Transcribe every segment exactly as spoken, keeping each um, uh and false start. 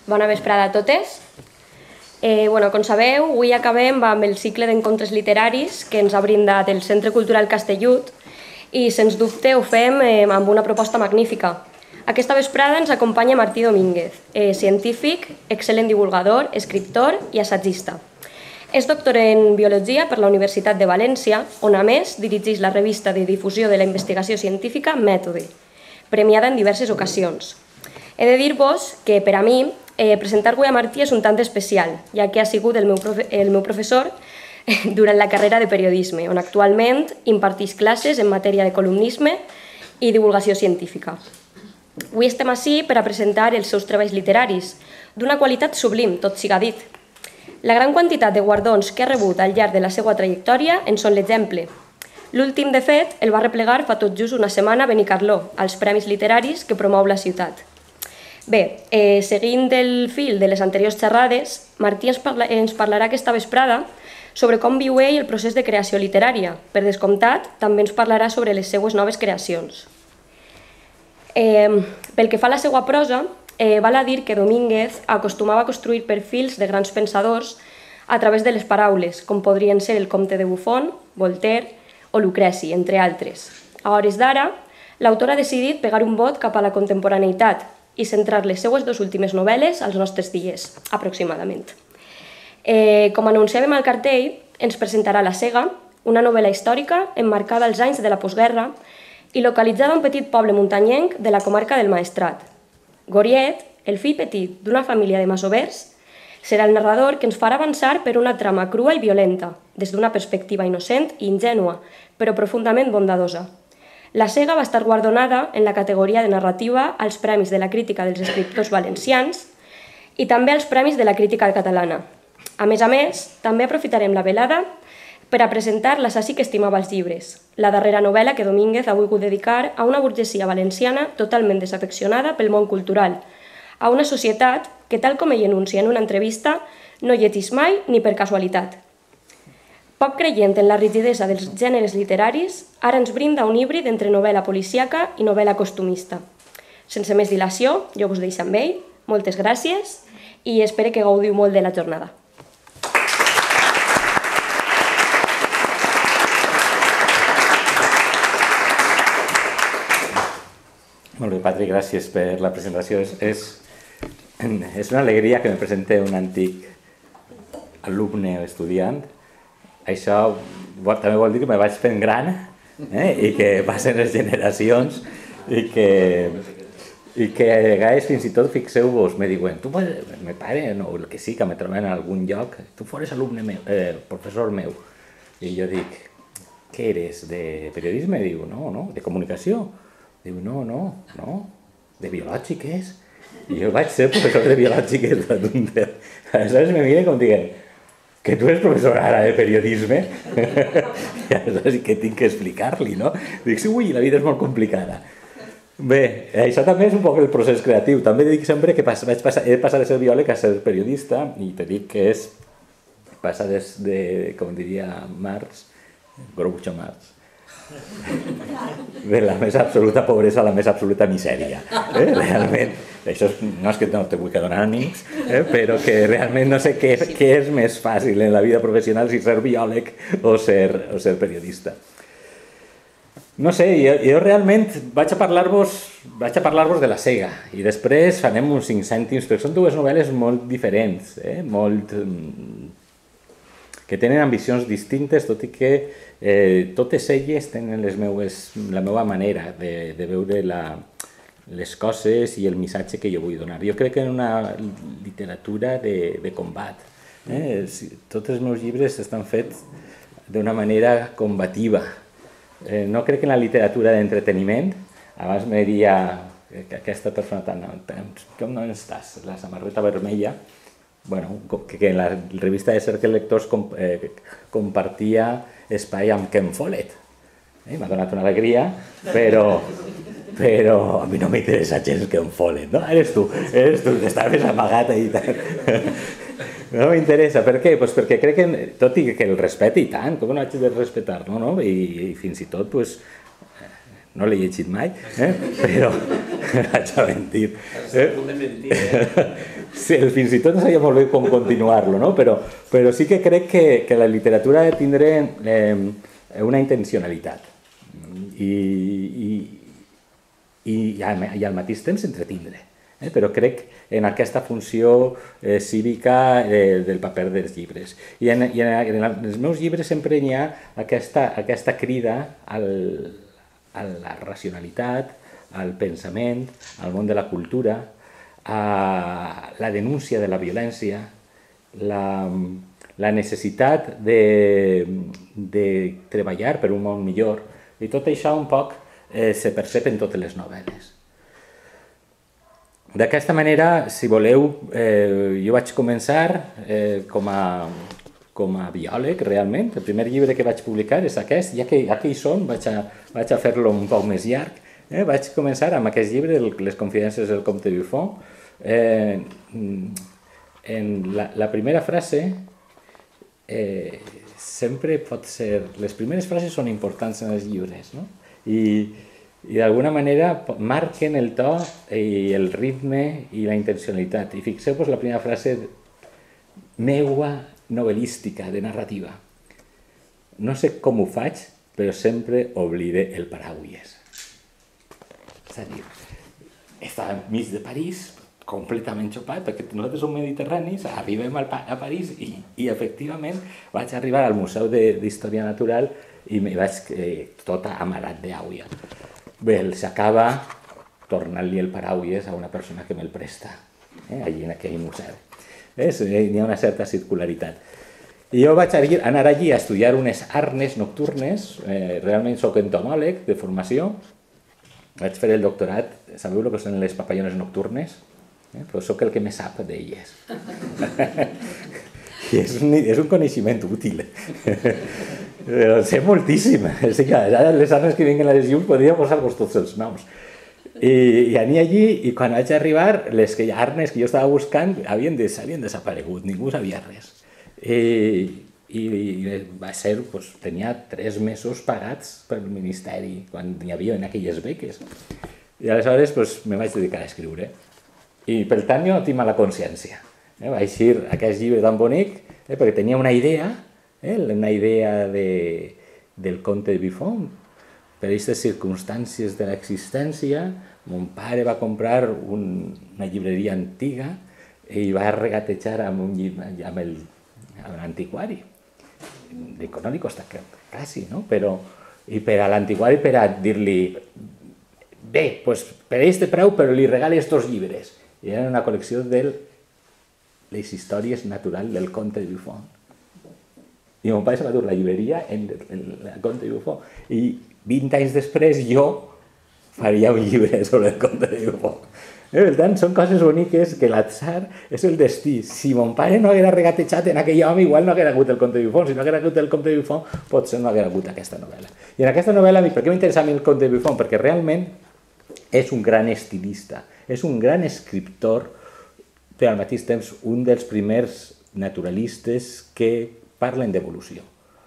Bona vesprada a totes. Eh, bueno, com sabeu, avui acabem amb el cicle d'encontres literaris que ens ha brindat el Centre Cultural Castellut i, sens dubte, ho fem eh, amb una proposta magnífica. Aquesta vesprada ens acompanya Martí Domínguez, eh, científic, excel·lent divulgador, escriptor i assagista. És doctor en Biologia per la Universitat de València, on a més dirigeix la revista de difusió de la investigació científica Mètode, premiada en diverses ocasions. He de dir-vos que, per a mi, eh, presentar avui a Martí és un tant especial, ja que ha sigut el meu, profe el meu professor durant la carrera de periodisme, on actualment imparteix classes en matèria de columnisme i divulgació científica. Avui estem ací per a presentar els seus treballs literaris, d'una qualitat sublim, tot siga dit. La gran quantitat de guardons que ha rebut al llarg de la seva trajectòria en són l'exemple. L'últim, de fet, el va replegar fa tot just una setmana a Benicarló, als premis literaris que promou la ciutat. Bé, eh, seguint el fil de les anteriors xerrades, Martí ens, parla, ens parlarà aquesta vesprada sobre com viu ell el procés de creació literària. Per descomptat, també ens parlarà sobre les seues noves creacions. Eh, pel que fa a la seva prosa, eh, val a dir que Domínguez acostumava a construir perfils de grans pensadors a través de les paraules, com podrien ser el comte de Buffon, Voltaire o Lucreci, entre altres. A hores d'ara, l'autor ha decidit pegar un bot cap a la contemporaneïtat i centrar les seues dues últimes novel·les als nostres dies, aproximadament. Eh, com anunciàvem al cartell, ens presentarà La Sega, una novel·la històrica emmarcada als anys de la postguerra i localitzada a un petit poble muntanyenc de la comarca del Maestrat. Goriet, el fill petit d'una família de masovers, serà el narrador que ens farà avançar per una trama crua i violenta, des d'una perspectiva innocent i ingènua, però profundament bondadosa. La Sega va estar guardonada en la categoria de narrativa als Premis de la Crítica dels Escriptors Valencians i també als Premis de la Crítica Catalana. A més a més, també aprofitarem la velada per a presentar L'assassí que estimava els llibres, la darrera novel·la que Domínguez ha volgut dedicar a una burgesia valenciana totalment desafeccionada pel món cultural, a una societat que, tal com ell enuncia en una entrevista, no llegeix mai ni per casualitat. Poc creient en la rigidesa dels gèneres literaris, ara ens brinda un híbrid entre novel·la policíaca i novel·la costumista. Sense més dilació, jo us deixo amb ell, moltes gràcies i espero que gaudiu molt de la jornada. Molt bé, Patri, gràcies per la presentació. És, és, és una alegria que me presente un antic alumne o estudiant. Això també vol dir que me vaig fent gran eh? I que passen les generacions i que, i que a vegades fins i tot fixeu-vos, me diuen, tu, me pare, no, el que sí, que me troben en algun lloc, tu fores alumne meu, eh, professor meu. I jo dic, què eres, de periodisme? Diu, no, no, de comunicació. Diu, no, no, no, de biològic és. I jo vaig ser professor de biològic. Aleshores me miren com dient, que tu eres professor ara de periodisme? I aleshores què tinc que explicar-li, no? Dic, sí, ui, la vida és molt complicada. Bé, això també és un poc el procés creatiu. També dic sempre que vaig passar, he passat de ser biòleg a ser periodista i te dic que és passar des de, com diria Marx, Groucho Marx, de la més absoluta pobresa a la més absoluta misèria. Eh? Realment, això és, no és que no te vull que donar ànims, eh? Però que realment no sé què, què és més fàcil en la vida professional, si ser biòleg o ser, o ser periodista. No sé, jo, jo realment vaig a parlar-vos vaig a parlar-vos de La Sega i després farem uns cinc cèntims, perquè són dues novel·les molt diferents, eh? molt, que tenen ambicions distintes, tot i que eh, totes elles tenen les meues, la meva manera de, de veure la, les coses i el missatge que jo vull donar. Jo crec que en una literatura de, de combat. Eh? Tots els meus llibres estan fets d'una manera combativa. Eh, no crec que en la literatura d'entreteniment, abans me diria que aquesta persona tan... Com no estàs? La samarreta vermella. Bueno, que, que en la revista de Cercle Lectors comp eh, compartia espai amb Ken Follett. Eh, M'ha donat una alegria, però, però a mi no m'interessa gens Ken Follett, no? Eres tu, eres tu, que estaves amagat ahí. No m'interessa. Per què? Pues perquè crec que, tot i que el respecte i tant, com no haig de respectar-lo, no? I, i fins i tot, pues, no l'he llegit mai, eh? però, vaig a mentir. Al punt de mentir, eh? Sí, fins i tot no sabia molt bé com continuar-lo, no? Però, però sí que crec que, que la literatura ha de tindre eh, una intencionalitat i, i, i, i al mateix temps entretindre. Eh? Però crec en aquesta funció eh, cívica eh, del paper dels llibres. I en, i en, en els meus llibres sempre hi ha aquesta, aquesta crida al, a la racionalitat, al pensament, al món de la cultura, a la denúncia de la violència, la, la necessitat de, de treballar per un món millor, i tot això un poc eh, se percep en totes les novel·les. D'aquesta manera, si voleu, eh, jo vaig començar eh, com, a, com a biòleg, realment. El primer llibre que vaig publicar és aquest, ja que aquí hi som, vaig a, vaig a fer-lo un poc més llarg. Eh? Vaig començar amb aquest llibre, Les confidències del comte Buffon. Eh, en la, la primera frase eh, sempre pot ser... Les primeres frases són importants en els llibres, no? I, i d'alguna manera marquen el to i el ritme i la intencionalitat. I fixeu-vos la primera frase meua novel·lística, de narrativa. No sé com ho faig, però sempre oblide el paraules. És a dir, estava enmig de París, completament xopat, perquè nosaltres som mediterranis, arribem a París i, i efectivament vaig arribar al Museu d'Història Natural i me vaig eh, tot amarat d'aigua. Bé, s'acaba tornant-li el paraules a una persona que me'l presta, eh, allí en aquell museu. Eh, hi ha una certa circularitat. I jo vaig anar allí a estudiar unes arnes nocturnes, eh, realment soc entomòleg de formació, vaig fer el doctorat, sabeu el que són les papallones nocturnes? Eh? Però sóc el que més sap d'elles. I és un, és un coneixement útil. Però sé moltíssim. És que ara les arnes que vinguen a les llums podria posar-vos tots els noms. I, i anir allí, i quan vaig arribar, les que, arnes que jo estava buscant havien, des, havien desaparegut, ningú sabia res. I, i, i va ser, doncs, tenia tres mesos pagats pel Ministeri, quan hi havia en aquelles beques. I aleshores doncs, me vaig dedicar a escriure. I per tant jo no tinc mala consciència. Eh? Vaig dir aquest llibre tan bonic eh? perquè tenia una idea, eh? una idea de, del conte de Buffon. Per aquestes circumstàncies de l'existència, mon pare va comprar un, una llibreria antiga i va regatejar amb, un llibre, amb el amb l'antiquari. No li costa quasi, no? Però, i per a l'antiquari per a dir-li bé, doncs per aquest preu però li regales estos llibres. I era una col·lecció de les històries naturals del conte de Buffon. I mon pare se va dur la llibreria en el conte de Buffon. I vint anys després jo faria un llibre sobre el conte de Buffon. Per tant, són coses boniques que l'atzar és el destí. Si mon pare no haguera regatejat en aquell home, igual no haguera hagut el conte de Buffon. Si no haguera hagut el conte de Buffon, potser no haguera hagut aquesta novel·la. I en aquesta novel·la, per què m'interessa a mi el conte de Buffon? Perquè realment és un gran estilista, és un gran escriptor, però al mateix temps un dels primers naturalistes que parlen d'evolució.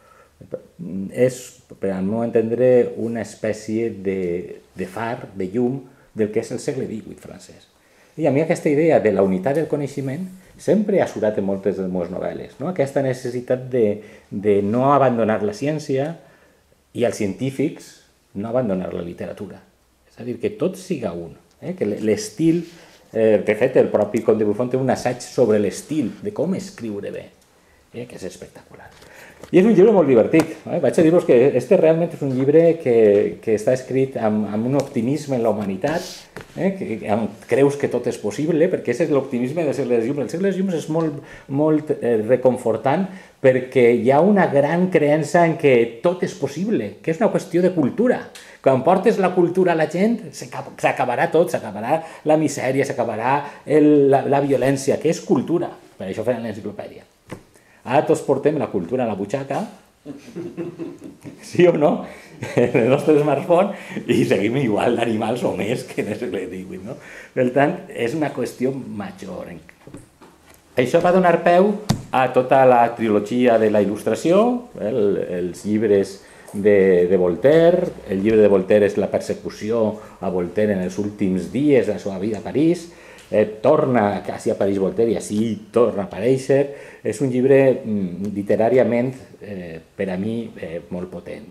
És, per al meu entendre, una espècie de, de far, de llum, del que és el segle divuit francès. I a mi aquesta idea de la unitat del coneixement sempre ha surat en moltes de les meves novel·les. No? Aquesta necessitat de, de no abandonar la ciència i els científics no abandonar la literatura. És a dir, que tot siga un. Eh? Que l'estil, eh, de fet, el propi Comte de Buffon té un assaig sobre l'estil, de com escriure bé, eh? que és espectacular. I és un llibre molt divertit. Eh? Vaig a dir-vos que este realment és un llibre que, que està escrit amb, amb un optimisme en la humanitat, eh? que amb, creus que tot és possible, perquè aquest és l'optimisme del segle de llums. El segle de llums és molt, molt eh, reconfortant perquè hi ha una gran creença en que tot és possible, que és una qüestió de cultura. Quan portes la cultura a la gent, s'acabarà tot, s'acabarà la misèria, s'acabarà la, la violència, que és cultura. Per això feien l'enciclopèdia. Ara tots portem la cultura a la butxaca, sí o no, en el nostre smartphone, i seguim igual d'animals o més que en el segle divuit. No? Per tant, és una qüestió major. Això va donar peu a tota la trilogia de la il·lustració, el, els llibres de, de Voltaire. El llibre de Voltaire és la persecució a Voltaire en els últims dies de la seva vida a París. Eh, torna quasi a París Voltaire i així torna a aparèixer. És un llibre mm, literàriament, eh, per a mi, eh, molt potent.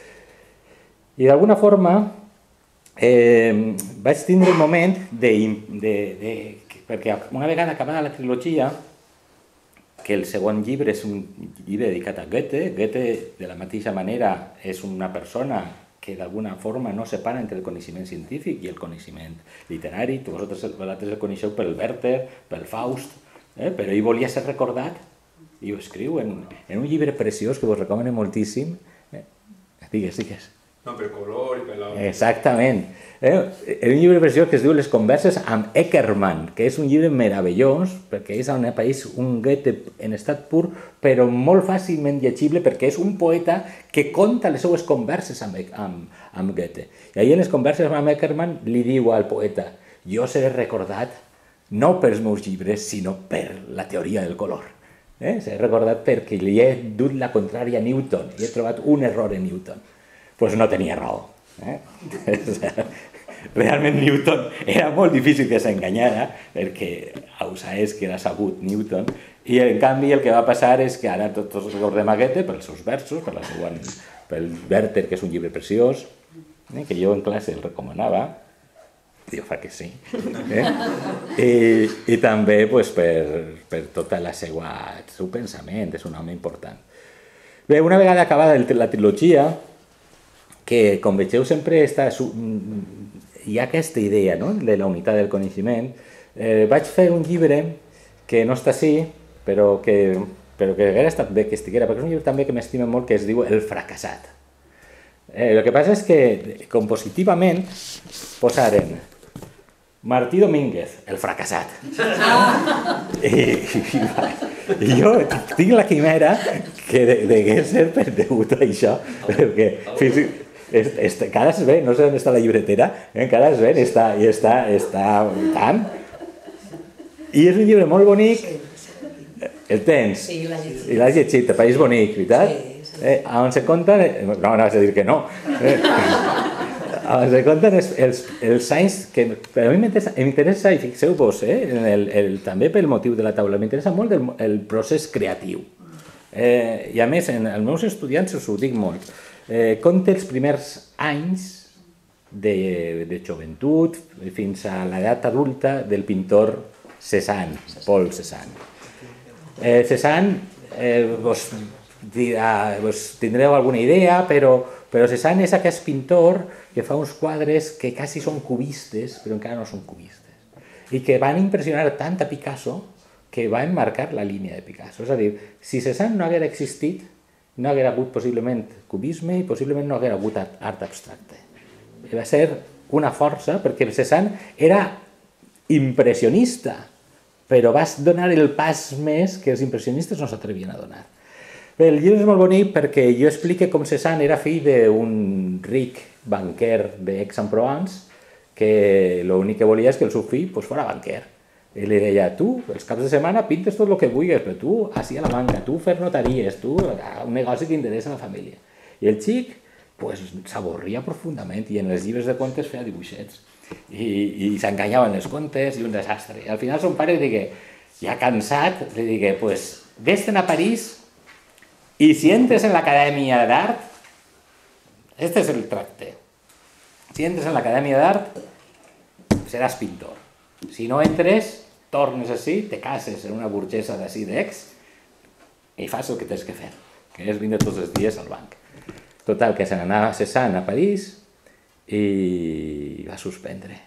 I d'alguna forma eh, vaig tindre el moment de, de, de, perquè una vegada acabada la trilogia, que el segon llibre és un llibre dedicat a Goethe. Goethe, de la mateixa manera, és una persona que d'alguna forma no separa entre el coneixement científic i el coneixement literari. Vosaltres, vosaltres el coneixeu pel Werther, pel Faust, eh? Però ell volia ser recordat i ho escriu en, en un llibre preciós que vos recomano moltíssim. Eh? Digues, digues. No, per color i per la... Exactament. Eh? És un llibre preciós que es diu Les converses amb Eckermann, que és un llibre meravellós, perquè és on apareix un Goethe en estat pur, però molt fàcilment llegible, perquè és un poeta que conta les seues converses amb, amb, amb Goethe. I ahir en les converses amb Eckermann li diu al poeta: jo seré recordat no pels meus llibres, sinó per la teoria del color. Eh? Seré recordat perquè li he dut la contrària a Newton i he trobat un error en Newton. Pues no tenia raó. Eh? Realment Newton era molt difícil que s'enganyara, perquè és que era sabut Newton, i en canvi el que va passar és que ara tots recordem a Goethe pels seus versos, per la seva, pel Werther, que és un llibre preciós, eh? que jo en classe el recomanava, jo fa que sí, eh? I, i també pues, per, per tota la seva, el seu pensament, és un home important. Bé, una vegada acabada la trilogia, que, com vegeu, sempre està, hi ha aquesta idea, no?, de la unitat del coneixement. Eh, vaig fer un llibre que no està així, però que, però que hauria estat bé que estiguera, perquè és un llibre també que m'estima molt, que es diu El fracassat. Eh, el que passa és que, compositivament, posaren Martí Domínguez, El fracassat. I, i, i jo tinc la quimera que degué ser per degut a això, perquè fins i Este, encara es ve, no sé on està la llibretera, eh? encara es ve, està, i està, està tant. I és un llibre molt bonic, el tens, sí, i l'has llegit, el país bonic, veritat? Sí, sí. Eh, on se conten, no, no vas a dir que no, eh, on se conten els, els, els anys que, per a mi m'interessa, i fixeu-vos, eh, el, el, també pel motiu de la taula, m'interessa molt el, el procés creatiu. Eh, I a més, en els meus estudiants us ho dic molt. Eh, conta els primers anys de, de joventut fins a l'edat adulta del pintor Cézanne, Paul Cézanne. Eh, Cézanne, eh, vos, dirà, vos tindreu alguna idea, però, però Cézanne és aquest pintor que fa uns quadres que quasi són cubistes, però encara no són cubistes, i que van impressionar tant a Picasso que va emmarcar la línia de Picasso. És a dir, si Cézanne no haguera existit, no haguera hagut possiblement cubisme i possiblement no haguera hagut art abstracte. Va ser una força, perquè Cézanne era impressionista, però va donar el pas més que els impressionistes no s'atrevien a donar. Bé, el llibre és molt bonic perquè jo explico com Cézanne era fill d'un ric banquer d'Aix-en-Provence que l'únic que volia és que el seu fill pues, fos banquer. I li deia, tu, els caps de setmana pintes tot el que vulguis, però tu, així a la banca, tu fer notaries, tu, un negoci que interessa a la família. I el xic, pues, s'avorria profundament i en els llibres de contes feia dibuixets. I, i s'enganyaven els contes i un desastre. I al final son pare li digué, ja cansat, li digué, pues, vés-te'n a París i si entres en l'acadèmia d'art, este és el tracte. Si entres en l'acadèmia d'art, seràs pintor. Si no entres, tornes així, te cases en una burgesa d'ací d'Ex i fas el que tens que fer, que és vindre tots els dies al banc. Total, que se n'anava Cézanne a París i va suspendre.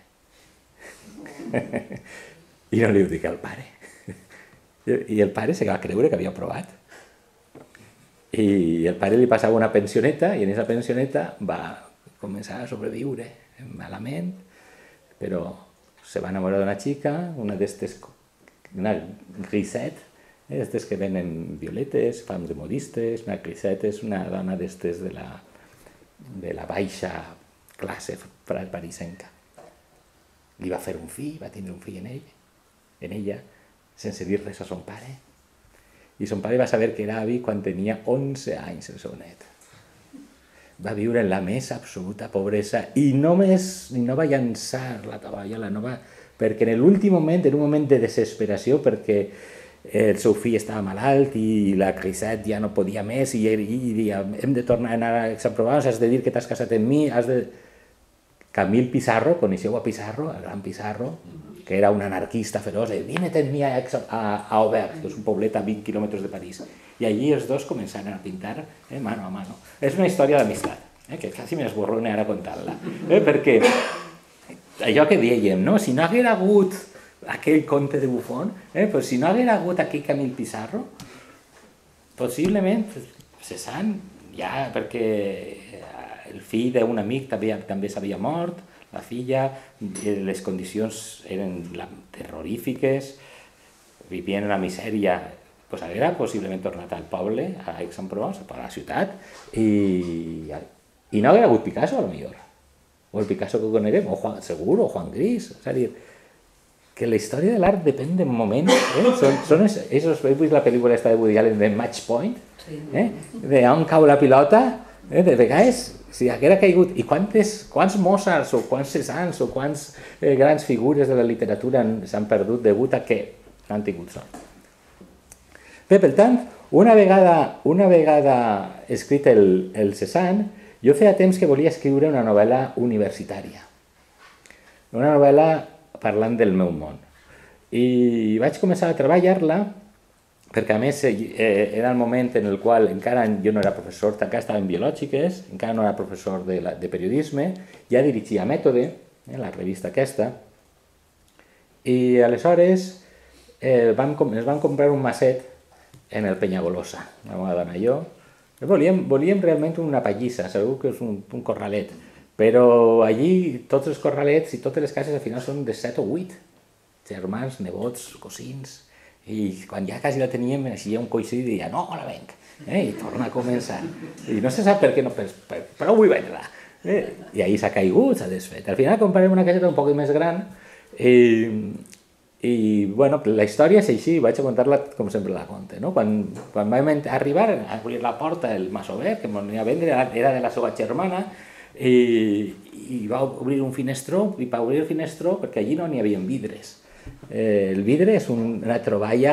I no li ho dic al pare. I el pare se va creure que havia provat. I el pare li passava una pensioneta i en aquesta pensioneta va començar a sobreviure malament, però se va enamorar d'una xica, una d'estes, una Grisette, d'estes que venen violetes, fan de modistes, una Grisette és una dona d'estes de la, de la baixa classe parisenca. Li va fer un fill, va tindre un fill en ell, en ella, sense dir res a son pare. I son pare va saber que era avi quan tenia onze anys el seu net. va viure en la més absoluta pobresa i només no va llançar la tovallola, no va, perquè en l'últim moment, en un moment de desesperació, perquè el seu fill estava malalt i la Crisette ja no podia més i, i dia, hem de tornar a anar a Aix-en-Provence, has de dir que t'has casat amb mi, has de... Camil Pissarro, coneixeu a Pissarro, el gran Pissarro, que era un anarquista feroç, i vine amb mi a, a, a Aubert, que és un poblet a vint quilòmetres de París. I allí els dos començaren a pintar eh, mano a mano. És una història d'amistat, eh, que quasi m'esborrone ara contant-la, eh, perquè allò que dèiem, no? Si no haguera hagut aquell conte de Buffon, eh, pues si no haguera hagut aquell Camil Pissarro, possiblement Cézanne ja, perquè el fill d'un amic també, també s'havia mort, la filla, les condicions eren terrorífiques, vivien en la misèria, pues haguera possiblement tornat al poble, a Aix-en-Provence, a la ciutat, i, i no haguera hagut Picasso, potser, o el Picasso que coneguem, o Juan, segur, o Juan Gris, és a dir, que la història de l'art depèn de moments, eh? són, són esos, heu vist la pel·lícula esta de Woody Allen de Match Point, eh? De on cau la pilota, eh? De vegades, si haguera caigut, i quantes, quants Mozarts o quants Cézannes o quants eh, grans figures de la literatura s'han perdut degut a que no han tingut sort. Bé, per tant, una vegada, una vegada escrit el, el Cézanne, jo feia temps que volia escriure una novel·la universitària, una novel·la parlant del meu món. I vaig començar a treballar-la perquè a més eh, era el moment en el qual encara jo no era professor, encara estava en biològiques, encara no era professor de, la, de periodisme, ja dirigia Mètode, eh, la revista aquesta, i aleshores eh, vam, ens van comprar un maset en el Penyagolosa, la meva dona i jo. Volíem, volíem realment una pallissa, segur que és un, un corralet, però allí tots els corralets i totes les cases al final són de set o vuit, germans, nebots, cosins, i quan ja quasi la teníem així un coixí i deia no, la venc, eh? I torna a començar i no se sap per què no, però, però vull vendre-la, eh? I ahir s'ha caigut, s'ha desfet. Al final comprarem una caseta un poc més gran i, i bueno, la història és així, vaig a contar-la com sempre la conte, no? Quan, quan vam arribar a obrir la porta el masover que m'ho a vendre era de la seva germana i, i va obrir un finestró i per obrir el finestró, perquè allí no n'hi havia vidres. Eh, el vidre és una troballa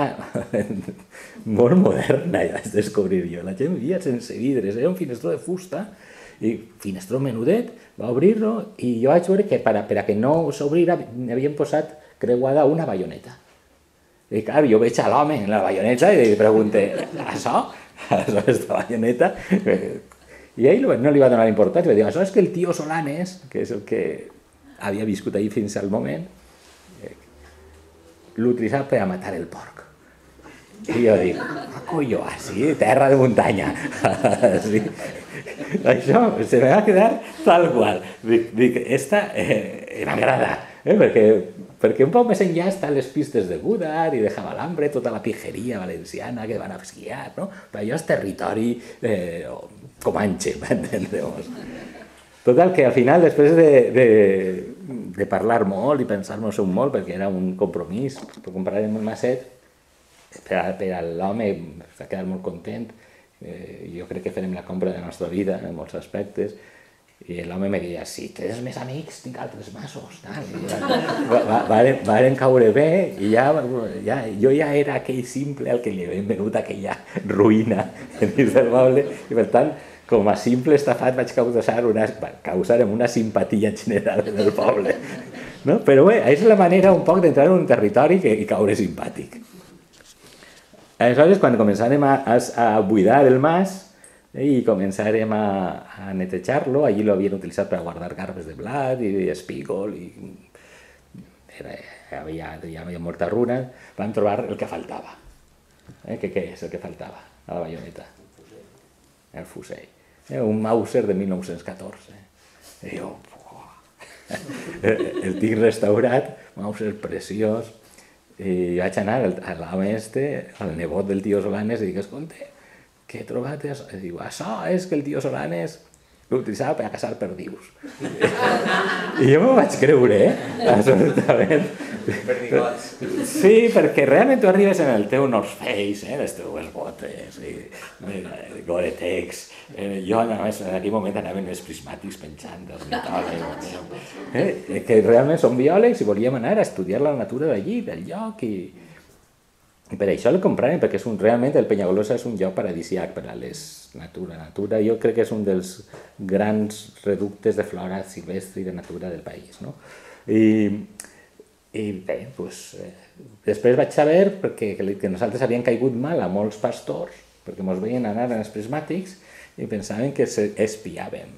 molt moderna, ja vaig descobrir jo. La gent vivia sense vidres, era un finestró de fusta, i finestró menudet, va obrir-lo i jo vaig veure que per a, per a que no s'obrira havien posat creuada una baioneta. I clar, jo veig a l'home en la baioneta i li pregunto, això? Això és la baioneta? I ell no li va donar importància, va dir, això és que el tio Solanes, que és el que havia viscut ahir fins al moment, l'utilitzava per a matar el porc. I jo dic, ah, colló, així, terra de muntanya. Sí. Això se me va quedar tal qual. Dic, dic esta eh, m'agrada, eh, perquè, perquè un poc més enllà estan les pistes de Gudar i de Javalambre, tota la pijeria valenciana que van a esquiar, no? Però allò és territori eh, comanche, m'entendremos. Total, que al final, després de, de, de parlar molt i pensar-nos un molt, perquè era un compromís, per comprar un maset, per, per a l'home s'ha quedat molt content, eh, jo crec que farem la compra de la nostra vida en molts aspectes, i l'home me deia, si tens més amics, tinc altres masos, tal. Va, va, varen, varen caure bé, i ja, ja, jo ja era aquell simple al que li havien venut aquella ruïna dins del poble, i per tant, com a simple estafat vaig causar una, causar una simpatia general en el poble. No? Però bé, és la manera un poc d'entrar en un territori que, i caure simpàtic. Aleshores, quan començarem a, a, a buidar el mas eh, i començarem a, a netejar-lo, allí lo havien utilitzat per guardar garbes de blat i espígol, i era, havia, hi havia molta runa, vam trobar el que faltava. Eh, que què és el que faltava a la baioneta? El fusell. Un Mauser de mil nou-cents catorze. I jo, el tinc restaurat, Mauser preciós, i vaig anar a l'home este, al nebot del tio Solanes, i dic, escolta, què he trobat? I diu, això és que el tio Solanes l'utilitzava per a caçar perdius. I jo m'ho vaig creure, eh? Absolutament. Perdigots. Sí, perquè realment tu arribes en el teu North Face, eh, les teues botes, i, i Gore-Tex. Eh, jo, a més, en aquell moment anaven els prismàtics penjant dels mitòlegs, eh, que realment són biòlegs i volíem anar a estudiar la natura d'allí, del lloc, i, i per això el compràrem, perquè és un, realment el Penyagolosa és un lloc paradisiac per a les natura. Natura jo crec que és un dels grans reductes de flora silvestre i de natura del país, no? I, i bé, doncs, eh, després vaig saber perquè, que nosaltres havíem caigut mal a molts pastors, perquè ens veien anar en els prismàtics i pensaven que espiàvem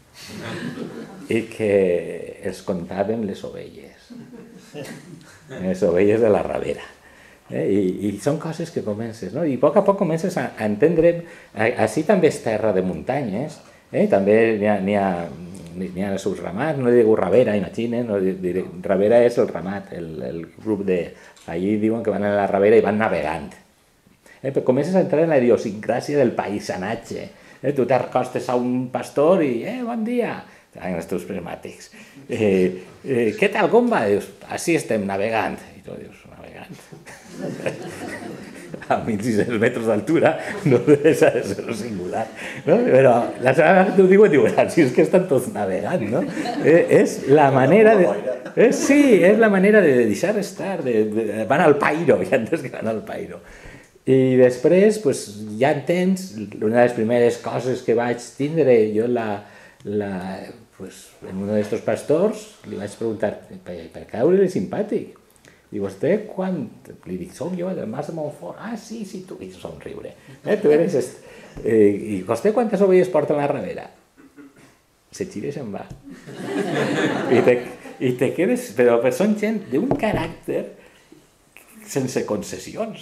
i que els contàvem les ovelles, les ovelles de la Ravera. Eh? I, I són coses que comences, no? I a poc a poc comences a, a entendre, així també és terra de muntanyes, eh? També n'hi ha, n'hi ha n'hi ha els seus ramats, no digo Ravera, imaginen, no, diré, Ravera és el ramat, el, el grup de... Allí diuen que van a la Ravera i van navegant. Eh, però comences a entrar en la idiosincràsia del paisatge. Eh, tu t'acostes a un pastor i, eh, bon dia, en els teus prismàtics. Eh, eh, què tal, com va? Dius, així estem navegant. I tu dius, navegant? A mil sis-cents metres d'altura no deixa de ser singular, no? Però la setmana que t'ho diuen, diuen, així és que estan tots navegant, no? Eh, és la manera de... Eh, sí, és la manera de deixar estar, de, de, van al pairo, ja entens que van al pairo. I després, pues, ja entens, una de les primeres coses que vaig tindre, jo la, la, pues, en un d'aquests pastors li vaig preguntar, per, per caure-li simpàtic. I vostè, quan... Li dic, soc jo, del Mas de Montfort. Ah, sí, sí, tu... I somriure. Eh, tu eres... Est... Eh, I vostè quantes ovelles porta a la Ravera? Se gira i se'n va. I te, I te quedes... Però són gent d'un caràcter sense concessions.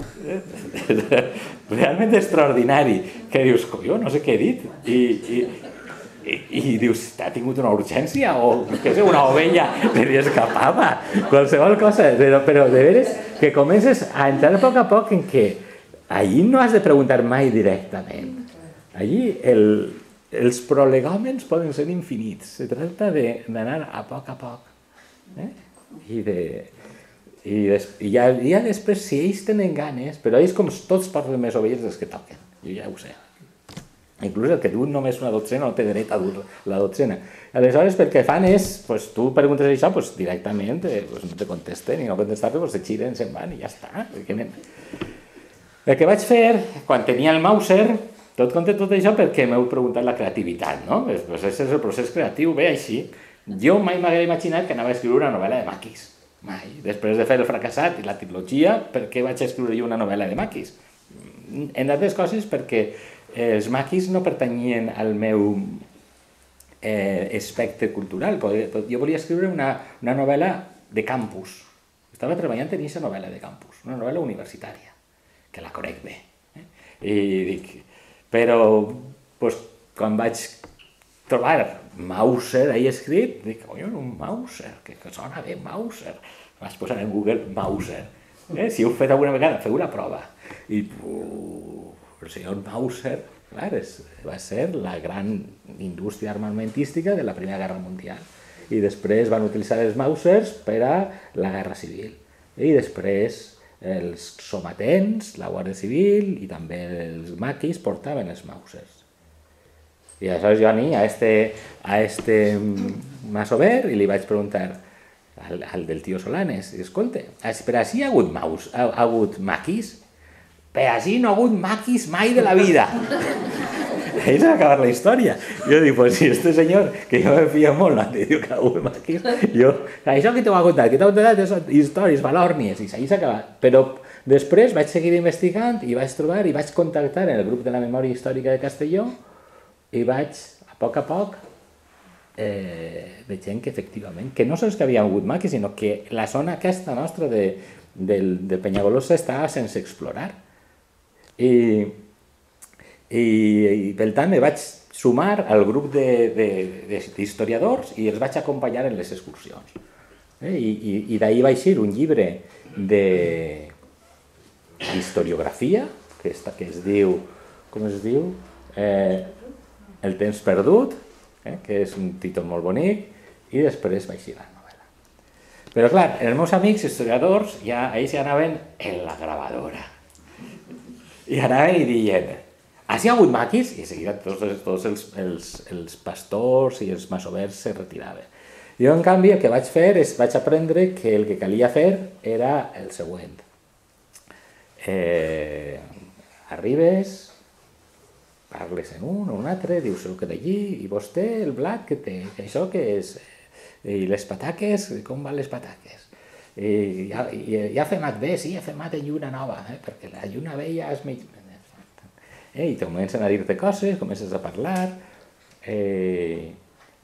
Realment extraordinari. Que dius, jo no sé què he dit. I... i I, i dius, ha tingut una urgència o que sé, una ovella que li escapava, qualsevol cosa, però, però de veres que comences a entrar a poc a poc en que allí no has de preguntar mai directament, allí el, els prolegòmens poden ser infinits, se tracta d'anar a poc a poc, eh? i de... I, des, i ja, ja després, si ells tenen ganes, però ells com tots parlen més ovelles dels que toquen, jo ja ho sé. Inclús el que du només una dotzena no té dret a dur la dotzena. Aleshores, el que fan és, pues, tu preguntes això, pues, directament eh, pues, no te contesten i no contestar-te, pues, se giren, se'n van i ja està. El que vaig fer, quan tenia el Mauser, tot conté tot això perquè m'heu preguntat la creativitat, no? Pues, és el procés creatiu, ve així. Jo mai m'hagués imaginat que anava a escriure una novel·la de maquis. Mai. Després de fer El fracassat i la trilogia, per què vaig escriure jo una novel·la de maquis? En altres coses, perquè els maquis no pertanyien al meu eh, espectre cultural. Jo volia escriure una, una novel·la de campus. Estava treballant en aquesta novel·la de campus, una novel·la universitària, que la conec bé. Eh? I dic, però pues, quan vaig trobar Mauser ahí escrit, dic, oi, un Mauser, que, que sona bé Mauser. Vaig posar en Google Mauser. Eh? Si heu fet alguna vegada, feu la prova. I uh, el senyor Mauser, clar, és, va ser la gran indústria armamentística de la Primera Guerra Mundial. I després van utilitzar els Mausers per a la Guerra Civil. I després els sometents, la Guàrdia Civil i també els maquis portaven els Mausers. I aleshores jo anir a este, a este masover i li vaig preguntar al, al del tio Solanes, i escolta, per així ha hagut, maus, ha, ha hagut maquis? Per així no ha hagut maquis mai de la vida. Ahí s'ha acabat la història. Jo dic, pues si este senyor, que jo me fia molt, no te diu que ha hagut maquis, jo, això que t'ho ha contat, que t'ho ha contat són històries, valòrnies, i ahí s'ha acabat. Però després vaig seguir investigant i vaig trobar i vaig contactar en el grup de la Memòria Històrica de Castelló i vaig, a poc a poc, eh, veient que efectivament, que no sols que havia hagut maquis, sinó que la zona aquesta nostra de, del, del Penyagolosa estava sense explorar. I, i, i per tant me vaig sumar al grup d'historiadors i els vaig acompanyar en les excursions. Eh? I i, i d'ahir va eixir un llibre d'historiografia que, que es diu, com es diu? Eh, El temps perdut, eh? que és un títol molt bonic, i després va eixir la novel·la. Però clar, els meus amics historiadors, ja, ells ja anaven en la gravadora. I anaven i diuen, has hi ha hagut maquis? I de seguida tots, tots els, els, els pastors i els masovers se retiraven. Jo, en canvi, el que vaig fer és vaig aprendre que el que calia fer era el següent. Eh, arribes, parles en un o un altre, dius el que d'allí, i vostè, el blat que té, que això que és, i les pataques, com van les pataques? I ja, ja, ja ha femat bé, sí, ha femat en lluna nova, eh, perquè la lluna vella és mig... Eh, i te comencen a dir-te coses, comences a parlar, eh,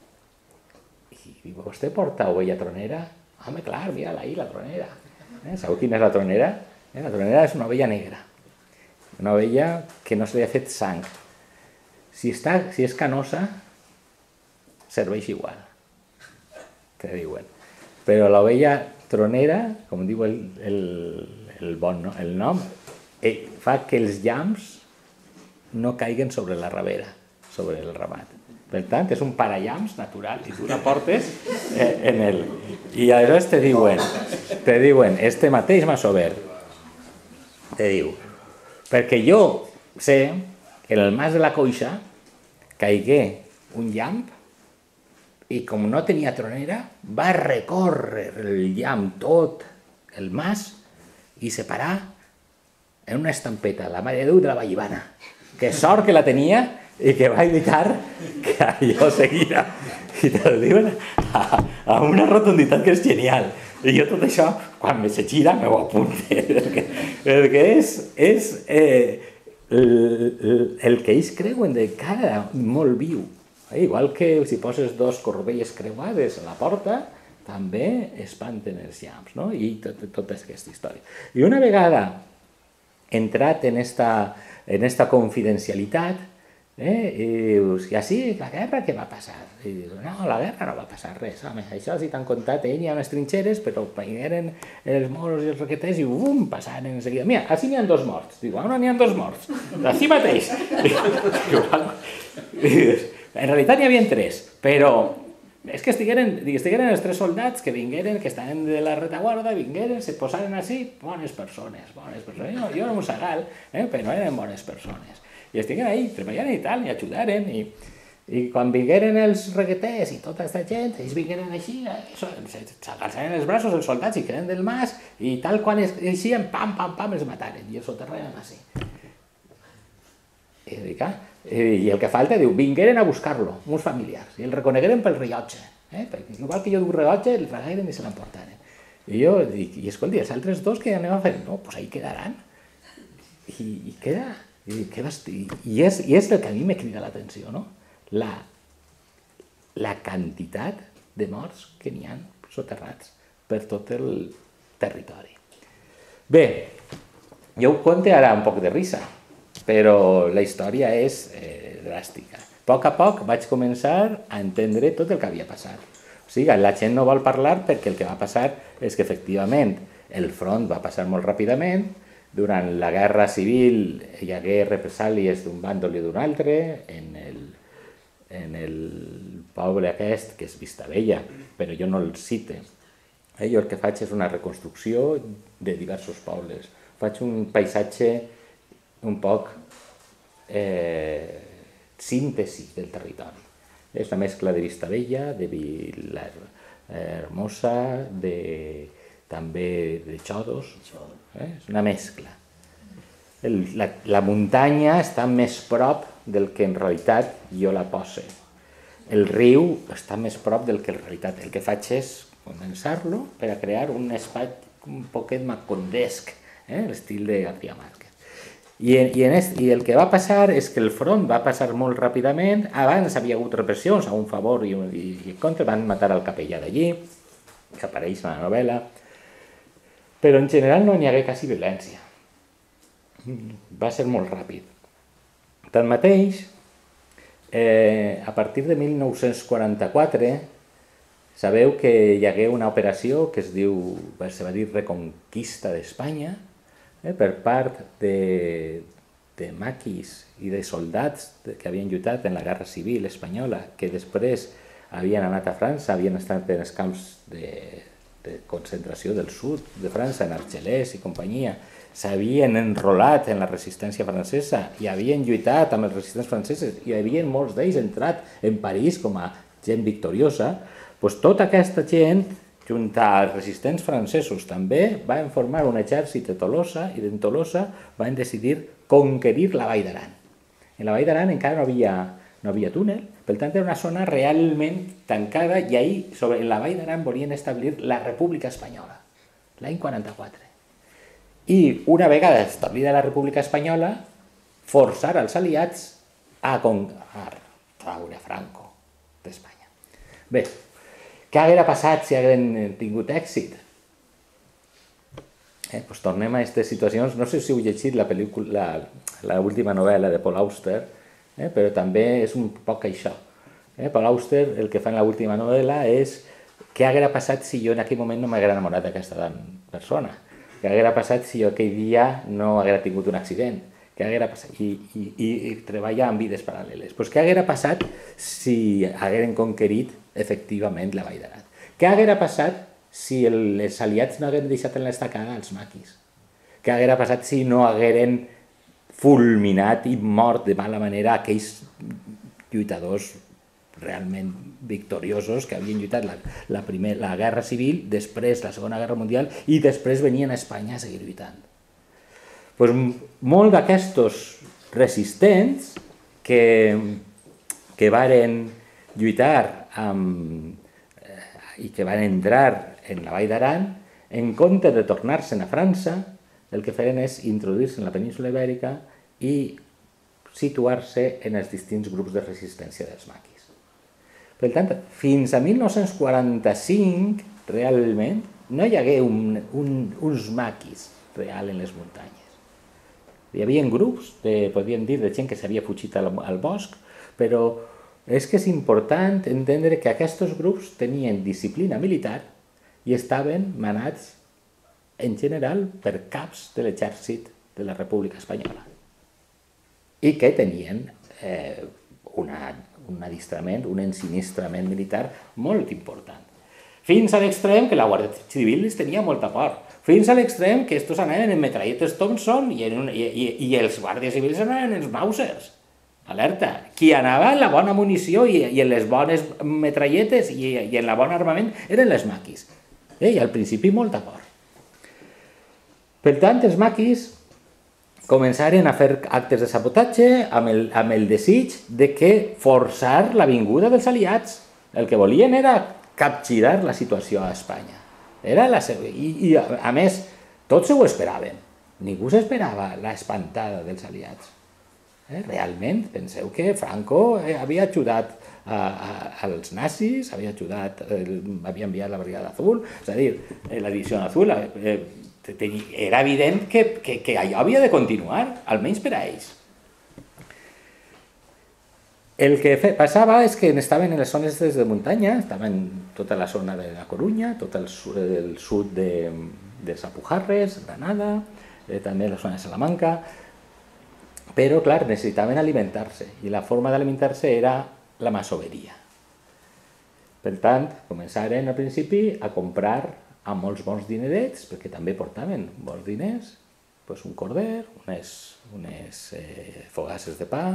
i vostè porta ovella tronera? Home, clar, mira-la ahí, la tronera. Eh, sabeu quina és la tronera? Eh, la tronera és una ovella negra, una ovella que no se li ha fet sang. Si, està, si és canosa, serveix igual, te diuen. Però l'ovella tronera, com diu el, el, el, bon, no? el nom, eh, fa que els llamps no caiguen sobre la ravera, sobre el ramat. Per tant, és un parallamps natural i tu la portes eh, en el... I aleshores te diuen, te diuen, este mateix masover, te diu, perquè jo sé que en el mas de la Coixa caigué un llamp i com no tenia tronera va recórrer el llamp tot el mas i separar en una estampeta la Mare de Déu de la Vallivana. Que sort que la tenia i que va evitar que allò seguira. I te ho diuen amb una rotunditat que és genial. I jo tot això, quan me se gira, me ho apunte. Perquè, perquè és, és eh, el, el que ells creuen de cara molt viu. Eh, igual que si poses dos corbelles creuades a la porta, també espanten els llamps, no? I tot, tota aquesta història. I una vegada entrat en esta, en esta confidencialitat, eh, i dius, i així, la guerra què va passar? I dius, no, la guerra no va passar res, home, això si t'han contat, ell hi ha unes trinxeres, però vingueren els moros i els requeters i bum, passaren en seguida. Mira, així n'hi ha dos morts. Diu, on n'hi ha dos morts? Així mateix. En realitat n'hi havia tres, però és que estigueren, estigueren els tres soldats que vingueren, que estaven de la retaguarda, vingueren, se posaren així, bones persones, bones persones. Jo, jo era un segal, eh, però eren bones persones. I estigueren ahí, treballant i tal, i ajudaren, i, i quan vingueren els regueters i tota aquesta gent, ells vingueren així, s'agalçaren els braços els soldats i queden del mas, i tal quan eixien, pam, pam, pam, els mataren, i els soterraren així. I, dic, ah, i el que falta, diu, vingueren a buscar-lo, uns familiars, i el reconegueren pel rellotge, eh? Perquè igual que jo d'un rellotge, el tragueren i se l'emportaren. I jo dic, i escolti, els altres dos que anem a fer? No, doncs ahí quedaran. I, i queda... I, i, és, I és el que a mi me crida l'atenció, no? La, la quantitat de morts que n'hi ha soterrats per tot el territori. Bé, jo ho conto ara un poc de risa, però la història és eh, dràstica. A poc a poc vaig començar a entendre tot el que havia passat. O sigui, la gent no vol parlar perquè el que va passar és que efectivament el front va passar molt ràpidament. Durant la guerra civil hi hagué represàlies d'un bàndol i d'un altre en el, en el poble aquest, que és Vistabella, però jo no el cite. Eh, jo el que faig és una reconstrucció de diversos pobles. Faig un paisatge un poc eh, síntesi del territori. És una mescla de Vistabella, de Vilahermosa, de... també de Xodos, eh? És una mescla. El, la, la muntanya està més prop del que en realitat jo la poso. El riu està més prop del que en realitat. El que faig és condensar-lo per a crear un espai un poquet macondesc, eh? L'estil de García Márquez. I, i, en est, I el que va passar és que el front va passar molt ràpidament. Abans havia hagut repressions a un favor i, un, i, i contra, van matar el capellà d'allí, que apareix en la novel·la. Però en general no n'hi hagué quasi violència. Va ser molt ràpid. Tanmateix, eh, a partir de mil nou-cents quaranta-quatre, sabeu que hi hagué una operació que es diu, se va dir Reconquista d'Espanya, eh, per part de, de maquis i de soldats que havien lluitat en la Guerra Civil espanyola, que després havien anat a França, havien estat en els camps de de concentració del sud de França, en Argelès i companyia, s'havien enrolat en la resistència francesa i havien lluitat amb els resistents francesos i havien molts d'ells entrat en París com a gent victoriosa, doncs tota aquesta gent, junt als resistents francesos també, van formar un exèrcit de Tolosa i d'en Tolosa van decidir conquerir la Vall d'Aran. En la Vall d'Aran encara no havia, no havia túnel, per tant era una zona realment tancada i ahir, sobre, en la Vall d'Aran, volien establir la República Espanyola, l'any quaranta-quatre. I una vegada establida la República Espanyola, forçar els aliats a, a traure Franco d'Espanya. Bé, què haguera passat si hagueren tingut èxit? Eh, doncs tornem a aquestes situacions. No sé si heu llegit la pel·lícula, l'última novel·la de Paul Auster, eh, però també és un poc això. Eh, Paul Auster el que fa en l'última novel·la és què haguera passat si jo en aquell moment no m'haguera enamorat d'aquesta persona, què haguera passat si jo aquell dia no haguera tingut un accident, què haguera passat, i, i, i treballar en vides paral·leles. Doncs què haguera passat si hagueren conquerit efectivament la Vall d'Aran? Què haguera passat si els aliats no hagueren deixat en l'estacada els maquis? Què haguera passat si no hagueren fulminat i mort de mala manera aquells lluitadors realment victoriosos que havien lluitat la, la, primer, la Guerra Civil, després la Segona Guerra Mundial i després venien a Espanya a seguir lluitant? Pues molt d'aquestos resistents que, que varen lluitar amb, eh, i que van entrar en la Vall d'Aran, en compte de tornar-se'n a França, el que feren és introduir-se en la península Ibèrica i situar-se en els distints grups de resistència dels maquis. Per tant, fins a mil nou-cents quaranta-cinc, realment, no hi hagué un, un, uns maquis real en les muntanyes. Hi havia grups, de, podríem dir, de gent que s'havia fugit al, al bosc, però és que és important entendre que aquests grups tenien disciplina militar i estaven manats, en general, per caps de l'exèrcit de la República Espanyola i que tenien eh, una, un adiestrament, un ensinistrament militar molt important. Fins a l'extrem que la Guàrdia Civil les tenia molta por. Fins a l'extrem que estos anaven en metralletes Thompson i, en un, i, i, i els guàrdies civils anaven en els Mausers. Alerta! Qui anava en la bona munició i, i en les bones metralletes i, i en la bona armament eren les maquis. Eh, I al principi molta por. Per tant, els maquis començaren a fer actes de sabotatge amb el, amb el desig de que forçar la vinguda dels aliats. El que volien era capgirar la situació a Espanya. Era la seva... I, I, a, a més, tots ho esperaven. Ningú s'esperava l'espantada dels aliats. Eh? Realment, penseu que Franco eh, havia ajudat a, a, als nazis, havia ajudat, eh, havia enviat la Brigada Azul, és a dir, eh, la Divisió Azul, eh, era evident que, que, que allò havia de continuar, almenys per a ells. El que fe, passava és que estaven en les zones de muntanya, estaven tota la zona de la Corunya, tot el, el sud de, de Sapujarres, Granada, eh, també la zona de Salamanca, però, clar, necessitaven alimentar-se, i la forma d'alimentar-se era la masoveria. Per tant, començaren al principi a comprar amb molts bons dinerets, perquè també portaven bons diners, doncs un corder, unes, unes eh, fogasses de pa,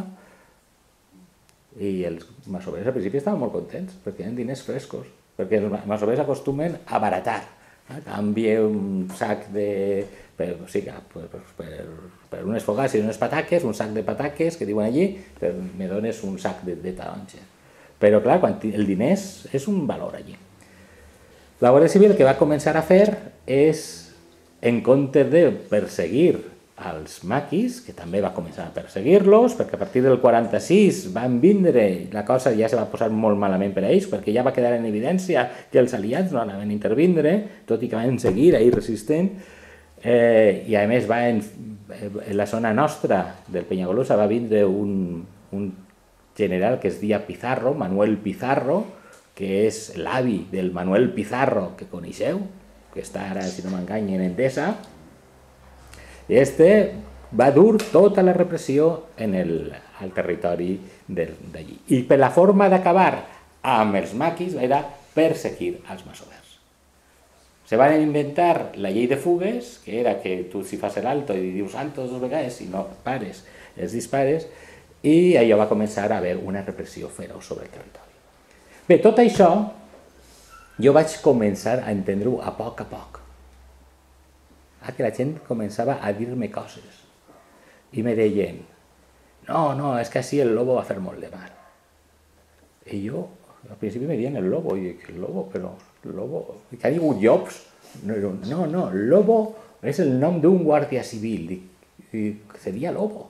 i els masovers al principi estaven molt contents, perquè eren diners frescos, perquè els masovers acostumen a baratar. Eh? Canvia un sac de... Per, o sigui, per, per, per unes fogasses i unes pataques, un sac de pataques, que diuen allí, però me dones un sac de, de taronges. Però, clar, quan el diners és un valor allí. La Guàrdia Civil el que va començar a fer és, en comptes de perseguir als maquis, que també va començar a perseguir-los, perquè a partir del quaranta-sis van vindre, la cosa ja se va posar molt malament per a ells, perquè ja va quedar en evidència que els aliats no anaven a intervindre, tot i que van seguir ahir resistent, eh, i a més va en, en la zona nostra del Penyagolosa va vindre un, un general que es deia Pizarro, Manuel Pizarro, que és l'avi del Manuel Pizarro que coneixeu, que està ara, si no m'engany, en Endesa, i este va dur tota la repressió en el, al territori d'allí. I per la forma d'acabar amb els maquis era perseguir als masovers. Se van inventar la llei de fugues, que era que tu si fas l'alto i dius alto dues vegades, si no pares, els dispares, i allò va començar a haver una repressió feroç sobre el territori. Bé, tot això jo vaig començar a entendre-ho a poc a poc. Ah, que la gent començava a dir-me coses i me deien, no, no, és que així el lobo va fer molt de mal. I jo, al principi me deien el lobo, i dic, el lobo, però el lobo, que ha digut llops? No, no, el lobo és el nom d'un guàrdia civil, dic, seria lobo.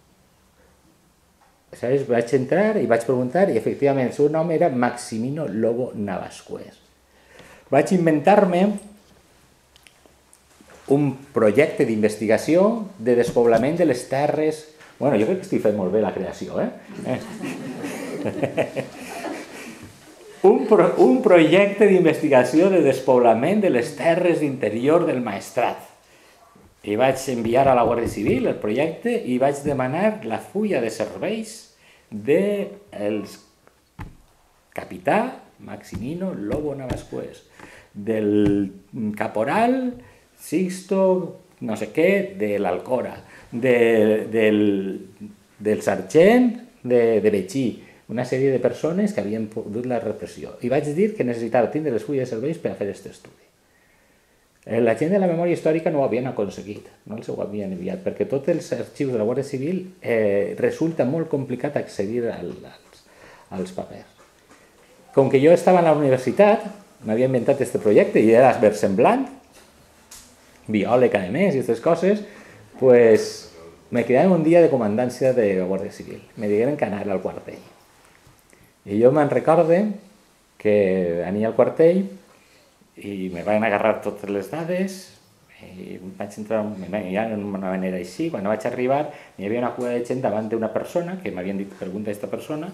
¿Sabes? Vaig entrar i vaig preguntar i efectivament el seu nom era Maximino Lobo Navascués. Vaig inventar-me un projecte d'investigació de despoblament de les terres... Bueno, jo crec que estic fent molt bé la creació, eh? un, pro, un projecte d'investigació de despoblament de les terres d'interior del Maestrat. I vaig enviar a la Guàrdia Civil el projecte i vaig demanar la fulla de serveis del capità Maximino Lobo Navascués, del caporal Sixto no sé què de l'Alcora, de, del, del sergent de, de Betxí, una sèrie de persones que havien perdut la repressió. I vaig dir que necessitava tindre les fulles de serveis per a fer aquest estudi. La gent de la memòria històrica no ho havien aconseguit, no els ho havien enviat, perquè tots els arxius de la Guàrdia Civil eh, resulta molt complicat accedir al, als, als papers. Com que jo estava a la universitat, m'havia inventat aquest projecte i era versemblant, biòleg a més i aquestes coses, pues me quedava un dia de comandància de la Guàrdia Civil. Me digueren que anara al quartell. I jo me'n recorde que ania al quartell i me van agarrar totes les dades i vaig entrar d'una manera així. Quan vaig arribar hi havia una cua de gent davant d'una persona que m'havien dit pregunta a aquesta persona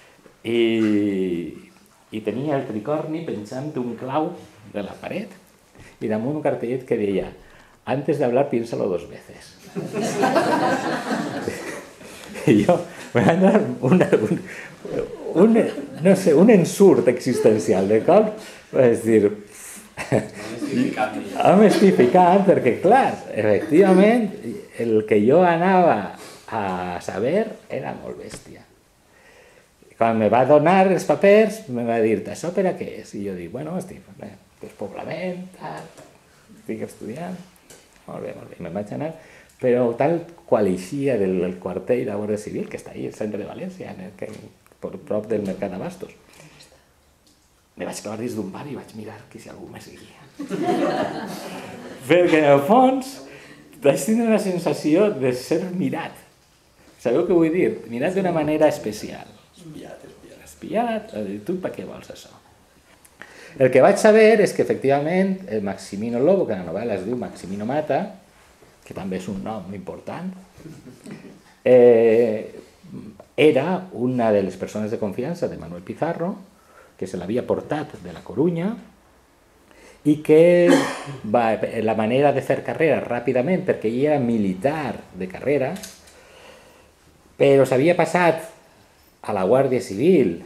i, i tenia el tricorni penjant d'un clau de la paret i damunt un cartellet que deia antes de hablar piénsalo dos veces. I jo me va anar una, un, un, no sé, un ensurt existencial de cop, és dir, no m'estic ficant perquè, clar, efectivament, el que jo anava a saber era molt bèstia. Quan me va donar els papers, me va dir, això per a què és? I jo dic, bueno, estic, bé, despoblament, tal, estic estudiant, molt bé, molt bé, i me'n vaig anar, però tal qual eixia del quartell de la Guàrdia Civil, que està ahí, al centre de València, en el que, prop del Mercat d'Abastos, me vaig clavar dins d'un bar i vaig mirar que si algú me seguia. Perquè, en el fons, vaig tindre la sensació de ser mirat. Sabeu què vull dir? Mirat d'una manera especial. Espiat, espiat. Espiat, tu per què vols això? El que vaig saber és que, efectivament, el Maximino Lobo, que a la novel·la es diu Maximino Mata, que també és un nom important, eh, era una de les persones de confiança de Manuel Pizarro, que se l'havia portat de la Corunya, i que va, la manera de fer carrera ràpidament, perquè ell era militar de carrera, però s'havia passat a la Guàrdia Civil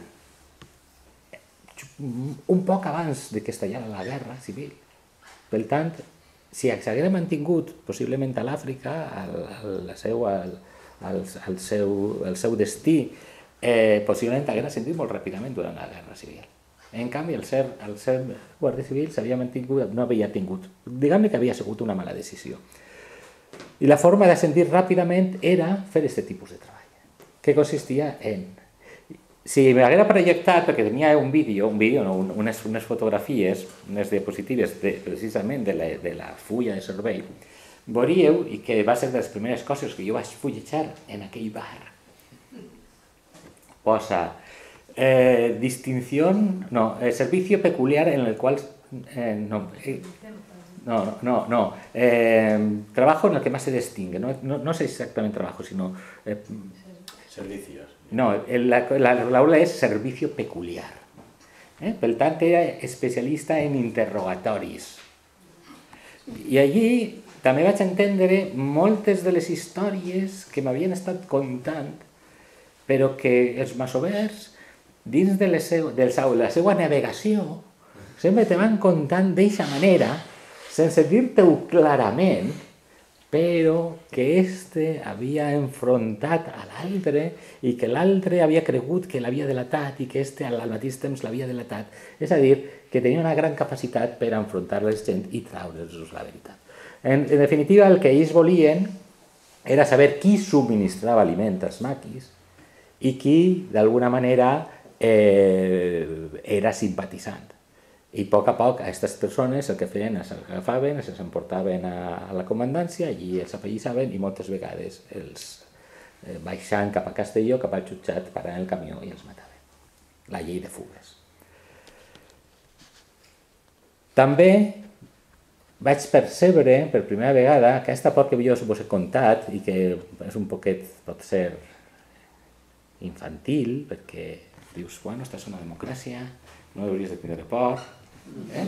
un poc abans de que estallara la guerra civil. Per tant, si s'haguera mantingut possiblement a l'Àfrica, al, al, seu, al, al, al, seu, al seu destí, eh, possiblement haguera sentit molt ràpidament durant la guerra civil. En canvi, el ser, el ser guàrdia civil s'havia mantingut, no havia tingut, diguem-ne que havia sigut una mala decisió. I la forma de sentir ràpidament era fer aquest tipus de treball, que consistia en... Si m'haguera projectat, perquè tenia un vídeo, un vídeo, no, unes, unes fotografies, unes diapositives de, precisament de la, de la fulla de servei, veuríeu, i que va ser de les primeres coses que jo vaig fullejar en aquell bar. Posa, eh, distinción, no, eh, servicio peculiar en el cual, eh, no, eh, no, no, no, eh, trabajo en el que más se distingue, no, no, no sé exactamente trabajo, sino... Eh, Servicios. No, la, la, la aula és servicio peculiar. Eh? Per tant, era especialista en interrogatoris. I allí també vaig entendre moltes de les històries que m'havien estat contant, però que els masovers, dins de, les seu, de la seva navegació, sempre te van contant d'eixa manera, sense dir-te-ho clarament, però que este havia enfrontat a l'altre i que l'altre havia cregut que l'havia delatat i que este al mateix temps l'havia delatat. És a dir, que tenia una gran capacitat per enfrontar la gent i traure'ls la veritat. En, en definitiva, el que ells volien era saber qui subministrava aliment als maquis i qui, d'alguna manera, eh, era simpatitzant. I a poc a poc, aquestes persones el que feien és els agafaven, els emportaven a la comandància, allí els afegissaven i moltes vegades els baixaven cap a Castelló, cap al jutjat, paraven el camió i els mataven. La llei de fugues. També vaig percebre per primera vegada aquesta por que jo us he contat i que és un poquet, pot ser, infantil, perquè dius, bueno, esta és una democràcia, no hauries de tindre por. Eh?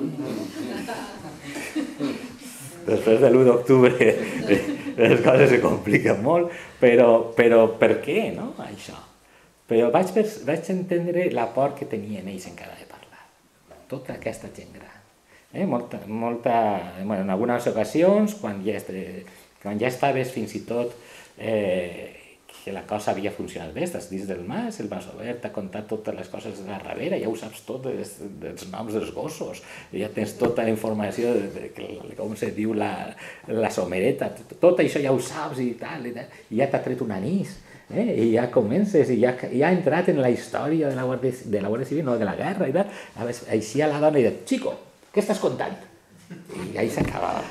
Després de l'u d'octubre les coses se compliquen molt, però, però per què, no, això? Però vaig, vaig entendre la por que tenien ells encara de parlar, tota aquesta gent gran. Eh? Molta, molta, bueno, en algunes ocasions, quan ja, quan ja estaves fins i tot eh, que la cosa havia funcionat bé, estàs dins del mas, el vas obert, t'ha contat totes les coses de la darrere, ja ho saps tot dels, dels noms dels gossos, ja tens tota la informació de, de, de com se diu la, la somereta, tot això ja ho saps i tal, i, tal, i ja t'ha tret un anís, eh? I ja comences, i ja, ja ha entrat en la història de la Guàrdia, de la Guàrdia Civil, no, de la guerra i tal, així a la dona i diu, xico, què estàs contant? I ahí s'acabava.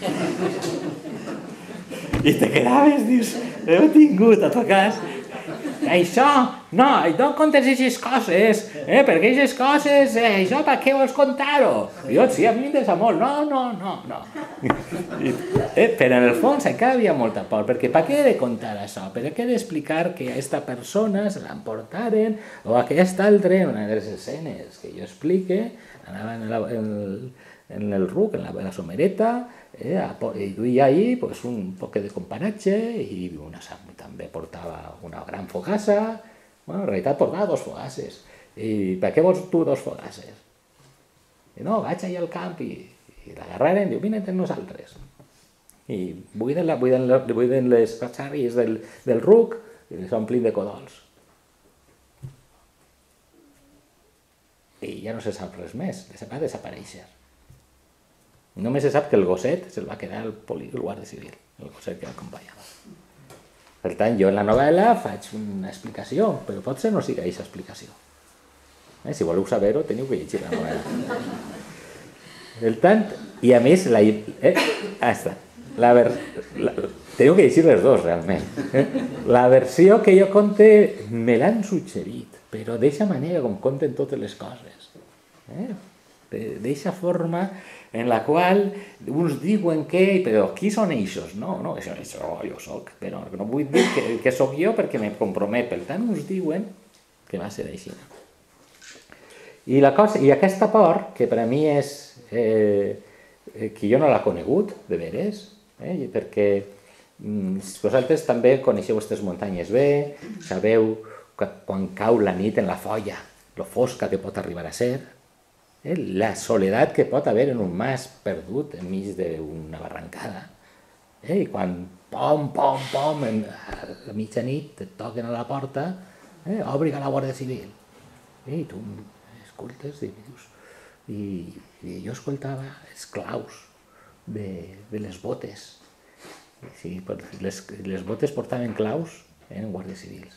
I te quedaves, dius, heu tingut a tocar. Això, no, no contes aquestes coses, eh, perquè aquestes coses, eh, això per què vols contar-ho? Jo, sí, a mi m'interessa molt, no, no, no, no. I, eh, però en el fons encara havia molta por, perquè per què he de contar això? Per què he d'explicar que a aquesta persona se l'emportaren, o a aquest altre, en una de les escenes que jo explique, anava en el, en el, en el ruc, en la, en la somereta, Eh, i duia ahí pues, un poc de comparatge i una, també portava una gran fogassa, bueno, en realitat portava dos fogasses. I per què vols tu dos fogasses? I no, vaig allà al camp i, i l'agarraren i diu, vine amb nosaltres. I buiden, la, buiden, buiden les catxarries del, del ruc i les omplin de codols. I ja no se sap res més, va desaparèixer. Només se sap que el gosset se'l va quedar el poli, el guàrdia civil, el gosset que l'acompanyava. Per tant, jo en la novel·la faig una explicació, però potser no sigui aquesta explicació. Eh, si voleu saber-ho, teniu que llegir la novel·la. Per tant, i a més, la, eh, ah, està, la ver, la, teniu que llegir les dues, realment. Eh? La versió que jo conte me l'han suggerit, però d'eixa manera com conten totes les coses. Eh? D'eixa forma en la qual uns diuen que, però qui són eixos? No, no, això, això jo soc, però no vull dir que, que soc jo perquè me compromet, per tant uns diuen que va ser així. I, la cosa, i aquesta por, que per a mi és, eh, que jo no l'he conegut, de veres, eh, perquè mm, vosaltres també coneixeu aquestes muntanyes bé, sabeu que quan cau la nit en la folla, lo fosca que pot arribar a ser, Eh, la soledat que pot haver en un mas perdut enmig d'una barrancada. Eh, I quan pom, pom, pom, en, a la mitjanit et toquen a la porta, eh, obri a la Guàrdia Civil. Eh, I tu escoltes i dius... I, i jo escoltava els claus de, de les botes. Sí, les, les botes portaven claus, eren guàrdies civils.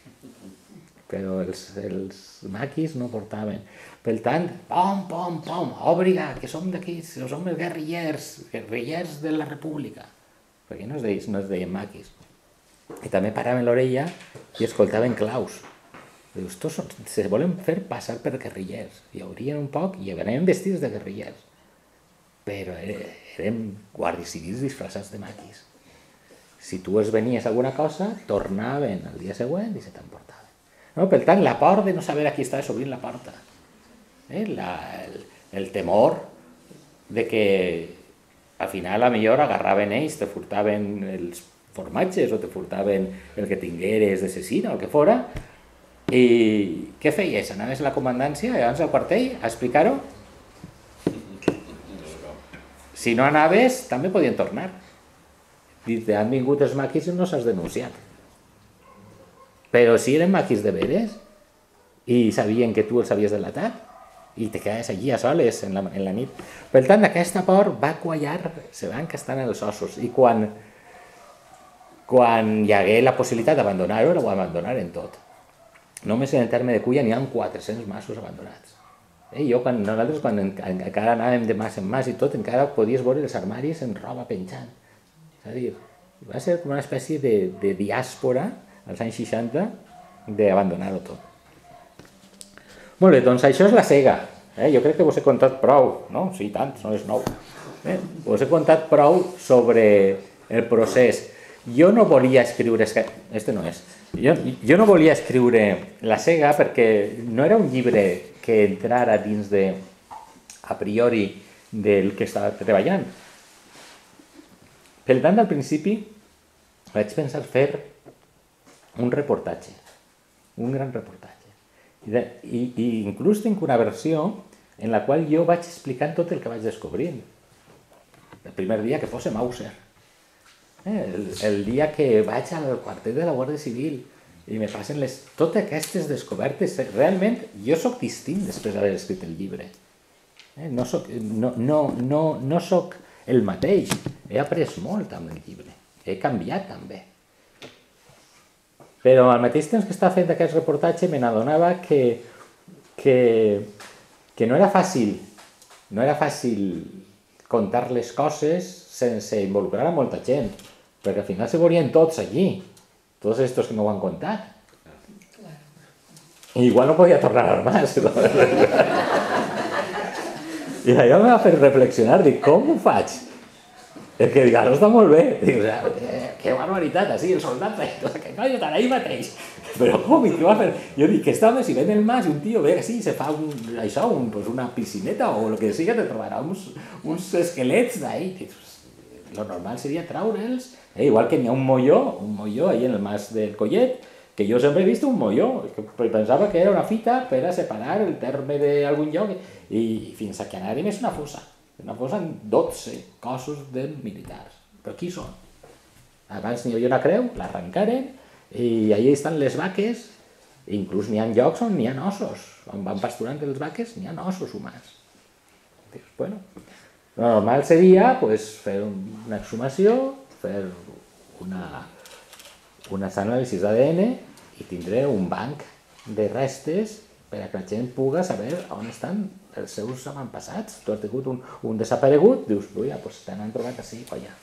Però els, els maquis no portaven. Per tant, pom, pom, pom, obriga, que som d'aquí, som els guerrillers, guerrillers de la república. Perquè no es deien, no es deien maquis. I també paraven l'orella i escoltaven claus. Dius, tots se volen fer passar per guerrillers. I obrien un poc i anaven vestits de guerrillers. Però eren guàrdies civils disfressats de maquis. Si tu es venies alguna cosa, tornaven el dia següent i se t'emportaven. No? Per tant, la por de no saber a qui estava obrint la porta. Eh? La, el, el temor de que al final a millor agarraven ells, te furtaven els formatges o te furtaven el que tingueres de cecina o el que fora. I què feies? Anaves a la comandància, abans al quartell, a explicar-ho? si no anaves, també podien tornar. Dic, han vingut els maquis i no s'has denunciat. Però si eren maquis de veres i sabien que tu els havies delatat i te quedaves allí a soles en la, en la nit. Per tant, aquesta por va quallar, se va encastar en els ossos. I quan, quan hi hagué la possibilitat d'abandonar-ho, la ho abandonaren tot. Només en el terme de Culla n'hi ha quatre-cents masos abandonats. Eh, jo, quan, nosaltres, quan encara anàvem de mas en mas i tot, encara podies veure els armaris en roba penjant. És a dir, va ser com una espècie de, de diàspora als anys seixanta d'abandonar-ho tot. Molt bé, doncs això és la cega. Eh? Jo crec que us he contat prou, no? Sí, tant, no és nou. Eh? Us he contat prou sobre el procés. Jo no volia escriure... Este no és. Jo, jo no volia escriure La cega perquè no era un llibre que entrara dins de, a priori, del que estava treballant. Per tant, al principi vaig pensar fer un reportatge, un gran reportatge. I, de, i, i inclús tinc una versió en la qual jo vaig explicant tot el que vaig descobrint. El primer dia que fos Mauser, eh? el, el dia que vaig al quartet de la Guàrdia Civil i me passen les, totes aquestes descobertes. Realment, jo soc distint després d'haver escrit el llibre. Eh? No, soc, no, no, no, no soc el mateix. He après molt amb el llibre. He canviat també. Però al mateix temps que estava fent aquest reportatge me n'adonava que, que, que no era fàcil, no era fàcil contar les coses sense involucrar a molta gent, perquè al final se veurien tots allí, tots estos que m'ho han contat. I igual no podia tornar al mas. I allò em va fer reflexionar, dic, com ho faig? És que dic, això està molt bé. Dic, o sea, que barbaritat, així, el soldat, que coño, tant ahí mateix. Però com, i què va fer? Jo dic, que està bé, si ven el mas i un tio ve així, se fa un, això, un, pues una piscineta o el que sigui, te trobarà uns, uns esquelets d'ahí. Lo normal seria traure'ls, eh, igual que n'hi ha un molló, un molló ahí en el mas del Collet, que jo sempre he vist un molló, que pensava que era una fita per a separar el terme d'algun lloc, i fins a que anàrem és una fossa. Una fossa amb dotze cossos de militars. Però qui són? Abans n'hi havia una creu, l'arrencaren, i allà estan les vaques, inclús n'hi ha llocs on n'hi ha ossos, on van pasturant les vaques, n'hi ha ossos humans. Dius, bueno, lo normal seria pues, fer una exhumació, fer una, unes anàlisis d'A D N i tindré un banc de restes per a que la gent pugui saber on estan els seus avantpassats. Tu has tingut un, un desaparegut, dius, uia, doncs te n'han trobat així o allà.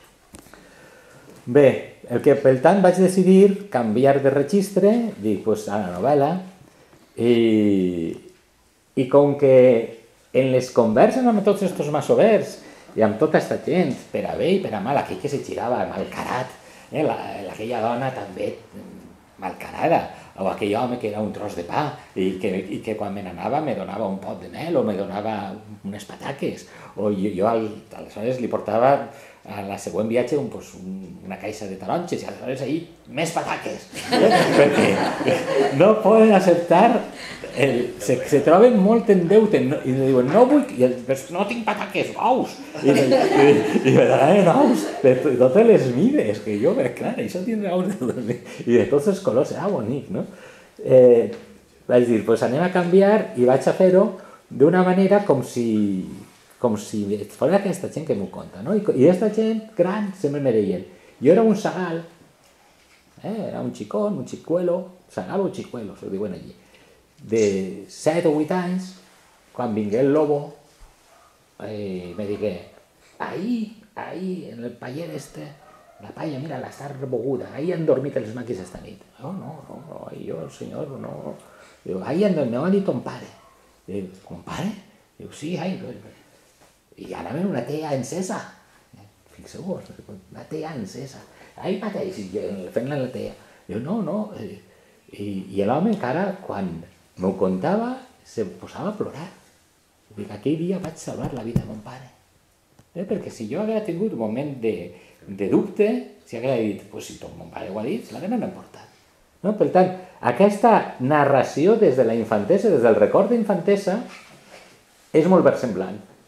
Bé, el que per tant vaig decidir canviar de registre, dic, doncs a la novel·la, i, i com que en les converses amb tots aquests masovers i amb tota aquesta gent, per a bé i per a mal, aquell que se girava malcarat, eh, la, aquella dona també malcarada, o aquell home que era un tros de pa i que, i que quan me n'anava me donava un pot de mel o me donava unes pataques, o jo, jo al, aleshores li portava a la següent viatge un, pues, un, una caixa de taronges i aleshores ahir més pataques, eh? Perquè no poden acceptar, el, se, se troben molt en deute no, i diuen no vull, i el, no tinc pataques, ous, i, i, i, i me donaven ous de totes les mides, que jo, clar, això tindrà ous de totes, i de tots els colors, era bonic, no? Eh, vaig dir, pues anem a canviar i vaig a fer-ho d'una manera com si com si fos aquesta gent que m'ho conta, no? I aquesta gent gran sempre me deien, jo era un sagal, eh? Era un xicón, un xicuelo, sagal o xicuelo, s'ho diuen allí, de set o vuit anys, quan vingué el lobo, eh, me digué, ahí, ahí, en el paller este, la palla, mira, la està reboguda, ahí han dormit els maquis esta nit. No, no, no, no, jo, senyor, no. Diu, ahí han dormit, m'ha dit ton pare. Diu, ton pare? Diu, sí, ahí. I anaven una tea encesa. Fixeu-vos, una tea encesa. Ahí mateix, fent-la la tea. Diu, no, no. I, i l'home encara, quan m'ho contava, se posava a plorar. Dic, aquell dia vaig salvar la vida de mon pare. Eh? Perquè si jo hagués tingut un moment de, de dubte, si hagués dit, pues si tot mon pare ho ha dit, l'hagués emportat. No? Per tant, aquesta narració des de la infantesa, des del record d'infantesa, és molt versemblant.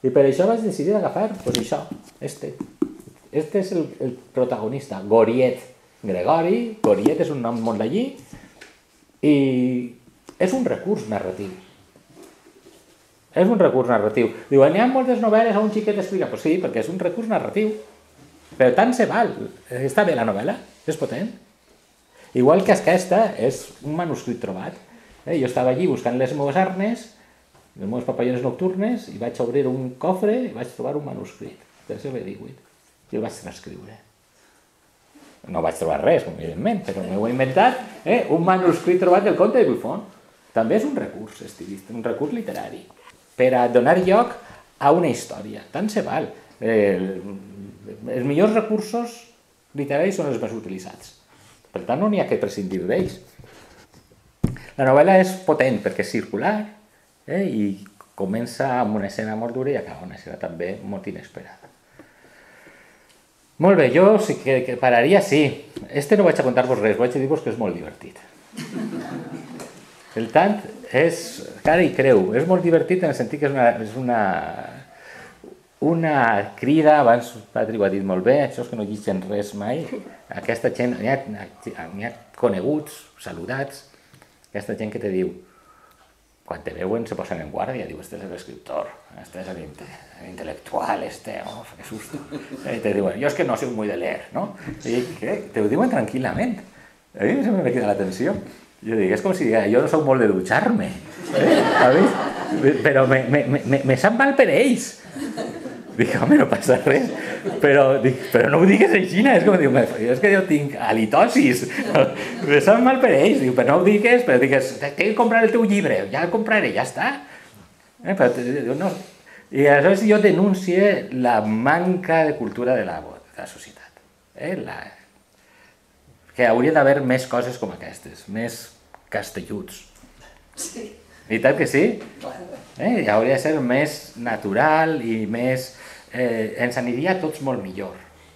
I per això vaig decidir agafar, pues això, este. Este és el, el protagonista, Goriet. Gregori, Goriet és un nom molt d'allí, i és un recurs narratiu. És un recurs narratiu. Diuen, hi ha moltes novel·les on un xiquet explica. Pues sí, perquè és un recurs narratiu. Però tant se val. Està bé la novel·la, és potent. Igual que aquesta és un manuscrit trobat. Eh? Jo estava allí buscant les meves arnes, les meves papallones nocturnes, i vaig obrir un cofre i vaig trobar un manuscrit del segle divuit. I el vaig transcriure. No vaig trobar res, evidentment, però m'ho he inventat. Eh? Un manuscrit trobat del conte de Buffon. També és un recurs estilista, un recurs literari, per a donar lloc a una història. Tant se val. Eh, els millors recursos literaris són els més utilitzats. Per tant, no n'hi ha que prescindir d'ells. La novel·la és potent perquè és circular, eh? I comença amb una escena molt dura i acaba una escena també molt inesperada. Molt bé, jo sí que, que pararia, sí. Este no vaig a contar-vos res, vaig a dir-vos que és molt divertit. Per tant, és cara i creu, és molt divertit en el sentit que és una, és una, una crida, abans Patri ho ha dit molt bé, això és que no llegeixen res mai, aquesta gent, n'hi ha, n'hi ha coneguts, saludats, aquesta gent que te diu, quan te veuen se posen en guàrdia, diu, este és l'escriptor, este és l'intel·lectual, este, oh, que susto. I te diuen, jo és que no soy muy de leer, no? I què? Te ho diuen tranquil·lament. A mi sempre me queda l'atenció. Jo dic, és com si digués, jo no soc molt de dutxar-me, eh? Però me, me, me, me sap mal per ells. Dic, home, no passa res, però, dic, però no ho digues així, és com, diu, és que jo tinc halitosis, me sap mal per ells, diu, però no ho digues, però digues, tinc que comprar el teu llibre, ja el compraré, ja està. Eh, però, no. I aleshores jo denuncie la manca de cultura de la, de la societat. Eh? La, que hauria d'haver més coses com aquestes, més castelluts. Sí. I tant que sí? Eh? Hauria de ser més natural i més... Eh, ens aniria a tots molt millor.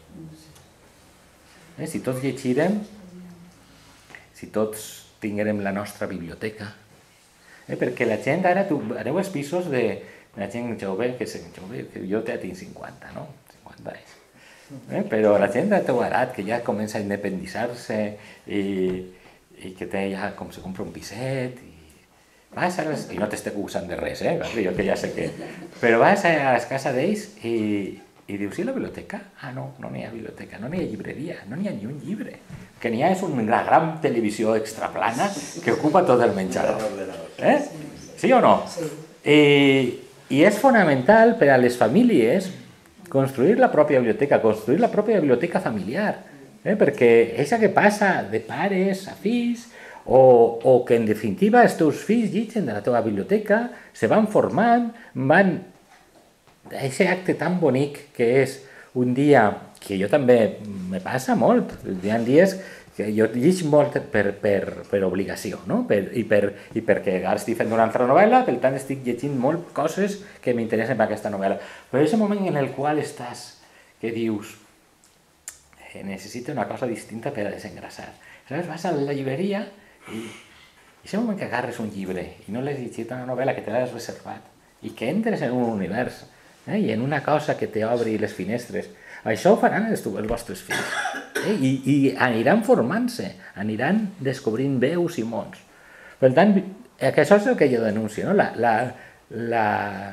Eh? Si tots llegirem, si tots tinguérem la nostra biblioteca, eh? Perquè la gent ara, tu aneu als pisos de la gent jove, que, és jove, que jo ja tinc cinquanta, no? cinquanta anys. Eh? Però la gent de teu edat, que ja comença a independitzar-se i, i que té ja com se compra un piset i vas a les... i no t'estic acusant de res, eh? Jo que ja sé que... Però vas a la casa d'ells i, i dius, sí, la biblioteca? Ah, no, no n'hi ha biblioteca, no n'hi ha llibreria, no n'hi ha ni un llibre. Que n'hi ha és una gran televisió extraplana que ocupa tot el menjador. Eh? Sí o no? Sí. I, I és fonamental per a les famílies construir la pròpia biblioteca, construir la pròpia biblioteca familiar, eh? Perquè això que passa de pares a fills, O, o que en definitiva els teus fills llegeixen de la teva biblioteca, se van formant, van... Aquest acte tan bonic que és un dia, que jo també me passa molt, hi ha dies que jo llegeix molt per, per, per obligació, no? Per, i, per, i perquè ara estic fent una altra novel·la, per tant estic llegint molt coses que m'interessen per aquesta novel·la. Però és el moment en el qual estàs, que dius, eh, necessito una cosa distinta per a desengrasar. Aleshores vas a la llibreria i és el moment que agarres un llibre i no l'has llegit una novel·la que te l'has reservat i que entres en un univers, eh? I en una cosa que t'obri les finestres. Això ho faran els, els vostres fills, eh? I, i aniran formant-se, aniran descobrint veus i mons. Per tant, això és el que jo denuncio, no? la, la, la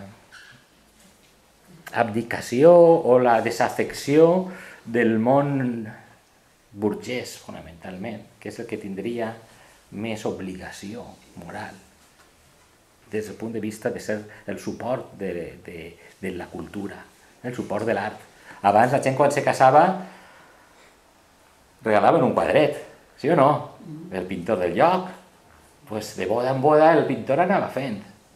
abdicació o la desafecció del món burgès, fonamentalment, que és el que tindria més obligació moral des del punt de vista de ser el suport de, de, de la cultura, el suport de l'art. Abans la gent quan se casava regalaven un quadret, sí o no? El pintor del lloc, pues de boda en boda el pintor anava fent.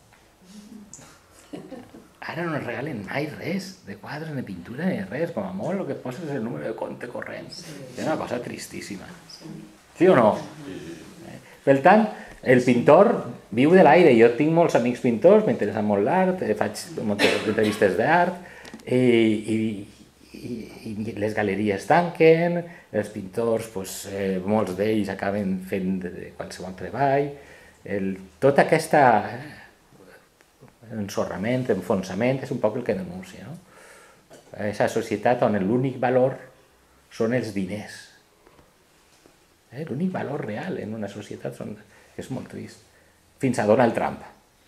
Ara no es regalen mai res de quadres, ni pintura, ni res, com a molt el que poses és el número de compte corrent. És una cosa tristíssima. Sí o no? Per tant, el pintor viu de l'aire. Jo tinc molts amics pintors, m'interessa molt l'art, faig moltes entrevistes d'art, i, i, i, i les galeries tanquen, els pintors, pues, eh, molts d'ells acaben fent qualsevol treball. El, tota aquesta... ensorrament, enfonsament, és un poc el que denuncia. No? Aquesta societat on l'únic valor són els diners. Eh? L'únic valor real en una societat són... és molt trist. Fins a Donald Trump.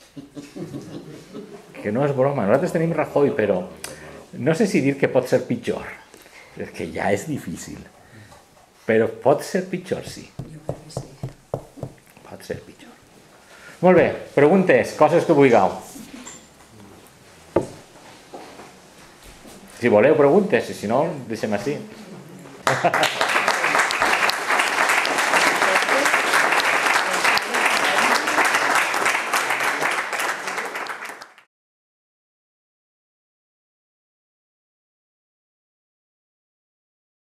Que no és broma. Nosaltres tenim Rajoy, però no sé si dir que pot ser pitjor. És que ja és difícil. Però pot ser pitjor, sí. Pot ser pitjor. Molt bé, preguntes, coses que vulgueu. Si voleu preguntes, i si no, deixem així.